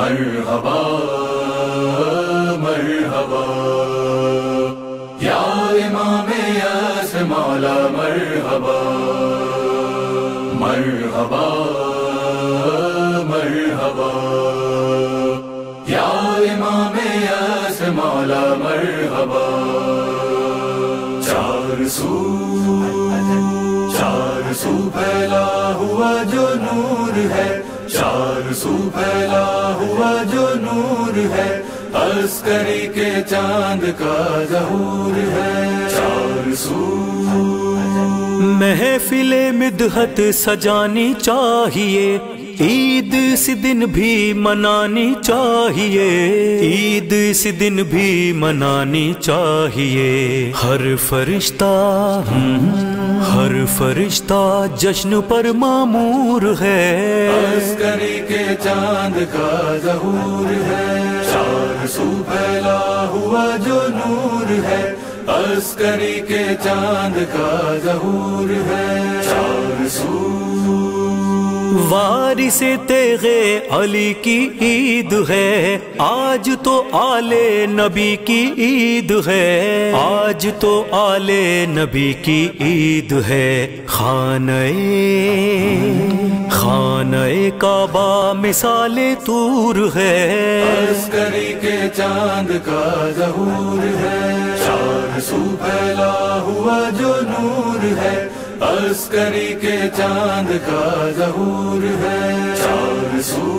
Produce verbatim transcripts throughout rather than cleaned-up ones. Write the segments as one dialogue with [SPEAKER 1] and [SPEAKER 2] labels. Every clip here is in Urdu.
[SPEAKER 1] مرحبا مرحبا یا امام یاسر مولا مرحبا مرحبا مرحبا یا امام یاسر مولا مرحبا چار سو چار سو پھیلا ہوا جو نور ہے، چار سو پھیلا ہوا جو نور ہے، عسکری کے چاند کا ظہور ہے، چار سو
[SPEAKER 2] محفل مدحت سجانی چاہیے، عید سے دن بھی منانی چاہیے، عید سے دن بھی منانی چاہیے، ہر فرشتہ ہر فرشتہ جشن پر معمور ہے،
[SPEAKER 1] عسکری کے چاند کا ظہور ہے، چار سو پھیلا ہوا جو نور ہے، عسکری کے چاند کا ظہور ہے، چار سو
[SPEAKER 2] وارث تیغ علی کی عید ہے، آج تو آل نبی کی عید ہے، آج تو آل نبی کی عید ہے، خانہ خانہ کعبہ مثال طور ہے،
[SPEAKER 1] عسکری کے چاند کا ظہور ہے، چار سو پھیلا ہوا جو نور ہے، عسکری کے چاند کا ظہور ہے، چار سو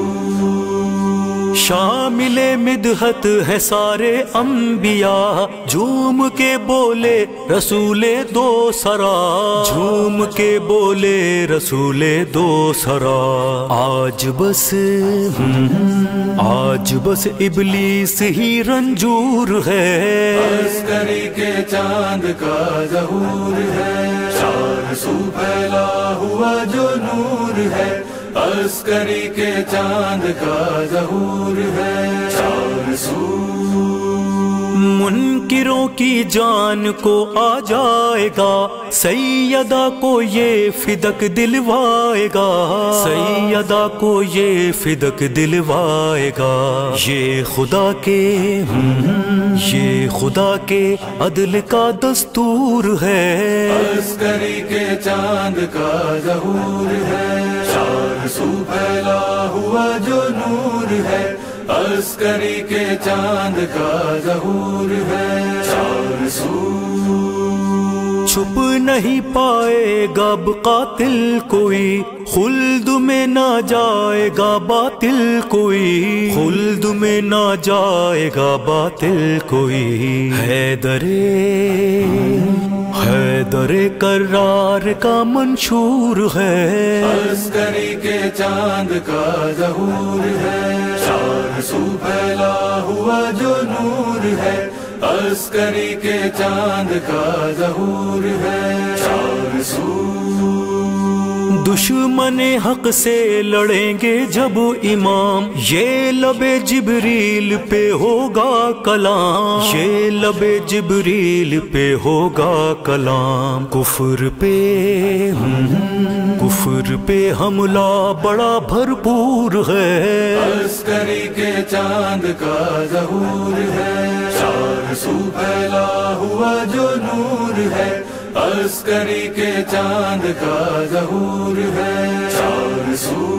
[SPEAKER 2] شامل مدحت ہے سارے انبیاء، جھوم کے بولے رسول دو سرا، جھوم کے بولے رسول دو سرا، آج بس آج بس ابلیس ہی رنجور ہے،
[SPEAKER 1] عسکری کے چاند کا ظہور ہے، چار سو پھیلا ہوا جو نور ہے، عسکری کے چاند کا ظہور ہے، چار سو
[SPEAKER 2] منکروں کی جان کو آ جائے گا، سیدہ کو یہ فدق دلوائے گا، سیدہ کو یہ فدق دلوائے گا، یہ خدا کے یہ خدا کے عدل کا دستور ہے،
[SPEAKER 1] عسکری کے چاند کا ظہور ہے، چار سو پھیلا ہوا جو نور ہے، عسکری کے چاند کا ظہور ہے، چار سو
[SPEAKER 2] چھپ نہیں پائے گا اب قاتل کوئی، خلد میں نہ جائے گا باطل کوئی، خلد میں نہ جائے گا باطل کوئی، حیدر حیدر کرار کا منشور ہے،
[SPEAKER 1] عسکری کے چاند کا ظہور ہے، چار سو پھیلا ہوا جو نور ہے، عسکری کے چاند کا ظہور ہے، چار سو
[SPEAKER 2] دشمن حق سے لڑیں گے جب امام، یہ لب جبریل پہ ہوگا کلام، یہ لب جبریل پہ ہوگا کلام، کفر پہ کفر پہ حملہ بڑا بھرپور ہے،
[SPEAKER 1] عسکری کے چاند کا ظہور ہے، چار سو پھیلا ہوا جو نور ہے، عسکری کے چاند کا ظہور ہے، چار سو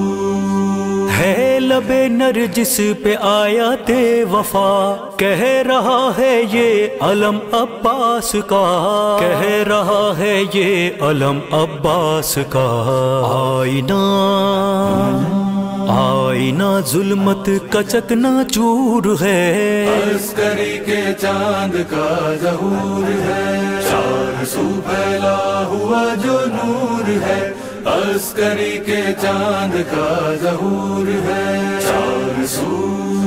[SPEAKER 2] ہے لب نرجس پہ آیات وفا، کہہ رہا ہے یہ علم عباس کا، کہہ رہا ہے یہ علم عباس کا، آئینہ آئینہ ظلمت کا چکنا چور ہے،
[SPEAKER 1] عسکری کے چاند کا ظہور ہے، چار سو پھیلا ہوا جو نور ہے، عسکری کے چاند کا ظہور ہے، چار سو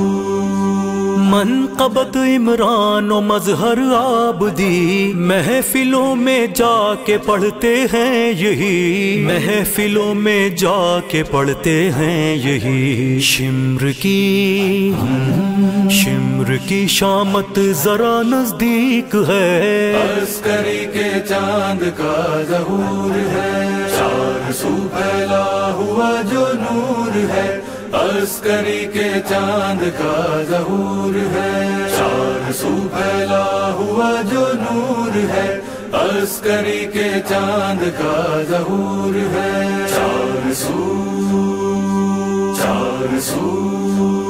[SPEAKER 2] منقبت عمران و مظہر عابدی، محفلوں میں جا کے پڑھتے ہیں یہی، محفلوں میں جا کے پڑھتے ہیں یہی، شمر کی شمر کی شامت ذرا نزدیک ہے،
[SPEAKER 1] عسکری کے چاند کا ظہور ہے، چار سو پھیلا ہوا جو نور ہے، عسکری کے چاند کا ظہور ہے، چار سو پھیلا ہوا جو نور ہے، عسکری کے چاند کا ظہور ہے، چار سو چار سو